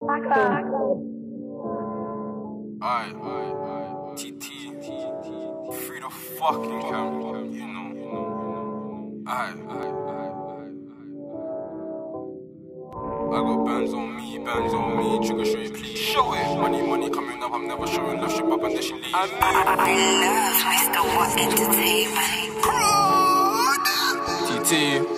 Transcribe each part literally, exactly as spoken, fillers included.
Aye, T T, free the fucking camera, you know, you know, aye, I got bands on me, bands on me, trigger show it, please show it. Money, money coming up, I'm never showing love, ship up and then she leaves. I love Mister What Entertainment. T T.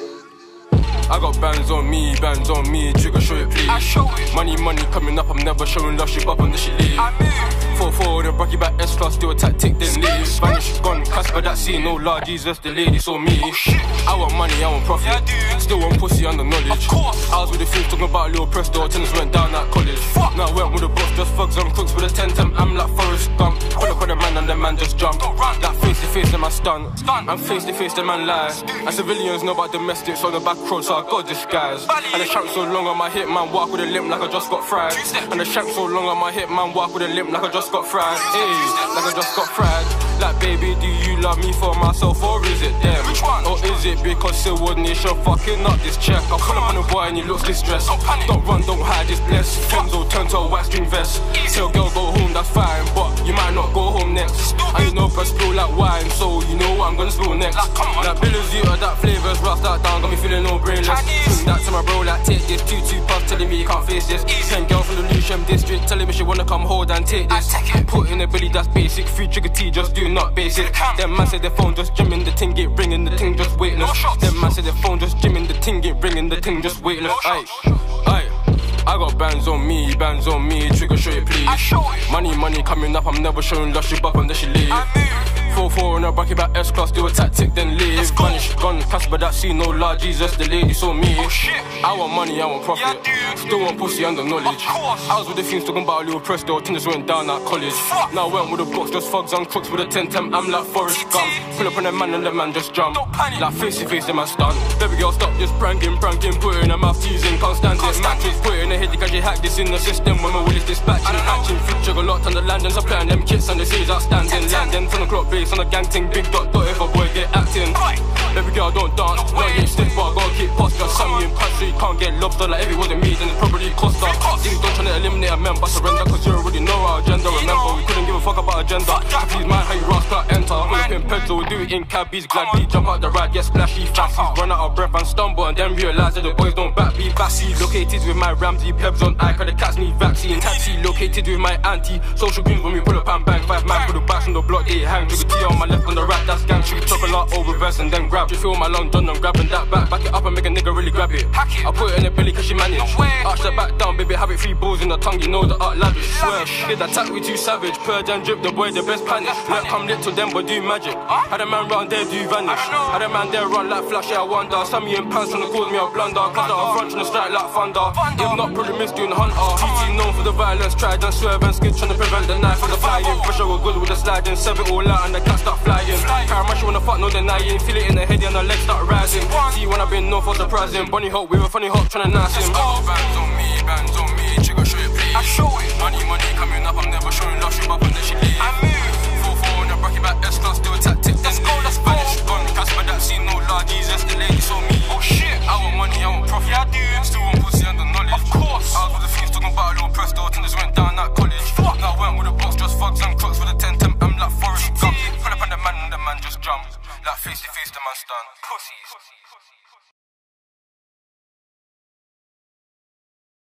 I got bands on me, bands on me, trigger show it please. I show it. Money, money coming up, I'm never showing love, ship up and then she leave. I move. four four, then rocky back S-class, do a tactic, then leave. Vanish, gone, Casper that scene, no large, Jesus, the lady saw me. Oh, shit. I want money, I want profit. Yeah, I do. Still want pussy under knowledge. Of course. I was with the things talking about little Presto, tennis went down at college. Fuck. Now I went with the boss, just thugs and crooks with a ten ten, I'm like Forrest Gump. Pull up on the man and the man just jump. That face to face, the man stun. Stun. I'm face to face, the man lie. And civilians know about domestics on the back road, so I got disguise. And the shank so long on my hip, man, walk with a limp like I just got fried. And the shank so long on my hip, man, walk with a limp like I just got fried. Hey, like I just got fried. Like, baby, do you love me for myself or is it them? Which one? Or is it because subordination fucking up this check? I pull up on the boy and he looks distressed. Don't panic. Don't run, don't hide, it's blessed. Kenzo turn to a white string vest. Tell girl go home, that's fine, but you might not go home next. And you know I spill like wine, so you know what I'm gonna spill next. Like, come on. That Billy's you, that flavours, rust that down, got me feeling no brainless. Bring that to my bro, like take this. Two two puffs telling me you can't face this. Ten girls from the Lucian district telling me she wanna come hold and take this. Put in a Billy, that's basic. Free trigger T, just do not basic. Them man said their phone just jimming, the ting get ringing, the ting just weightless. Them man said their phone just jimming, the ting get ringing, the ting just weightless. Aye, aye. I got bands on me, bands on me, trigger show it please. Money, money coming up, I'm never showing love, she up and then she leave. four four on a bracket back S-class, do a tactic, then leave. Vanish, gone, Casper that scene, no large, Jesus, the lady saw me. Oh, shit. I want money, I want profit. Yeah, still want pussy under knowledge. I was with the things talking about a little Presto, tennis went down at college. Fuck. Now I went with the box, just thugs and crooks with a ten ten, I'm like Forrest Gump. Pull up on the man and the man just jump. Like face to face, the man stun. Baby girl, stop just pranking, pranking, put in her mouth teasing, can't stand it. Matches, put in her head because she hacked this in the system when my will is dispatching. Action, feature, got locked on the landing, supplying them kits and they say it's outstanding. Landing, ten o'clock base on the gang ting, big dot dot if a boy get acting. Baby girl don't dance, not get stiff but I gotta keep posture. Some in past so you can't get lobster like if it wasn't me then it's probably cost her. Things don't tryna eliminate a man but surrender cause you already know our agenda. Remember we couldn't give a fuck about agenda. Please mind how you rush start enter. Pull up in pencil, we do it in cabbies. Glad we jump out the ride, get splashy fassies. Run out of breath and stumble and then realise that the boys don't back be bassy. Located with my Ramsey Pebs on eye cause the cats need vaccine. Taxi located with my auntie. Social greens when we pull up and bang. Five man for the backs on the block they hang. Trigger T on my left on the right, that's gang. Shoot chocolate over verse and then grab. You feel my long done, I'm grabbing that back. Back it up and make a nigga really grab it. I put it in a belly cause she managed. Arch that back down, baby, have it three balls in the tongue, you know the art lavish. Swear, get that tack, we too savage. Purge and drip, the boy the best panic. Let come lit to them but do magic. Had a man round there do vanish. Had a man there run like flash, yeah I wonder. Some in pants tryna cause me a blunder. Cause out front tryna strike like thunder. If not, probably missed doing hunter. T T known for the violence, tried and swerve and skid tryna prevent the knife from the flying. Pressure was good with the sliding, sev it all out and the cat start flying. Caramel wanna fuck, no denying. Feel it in the head and the legs start rising. See when I've been known for surprising. Bunny hop with a funny hop tryna nice him.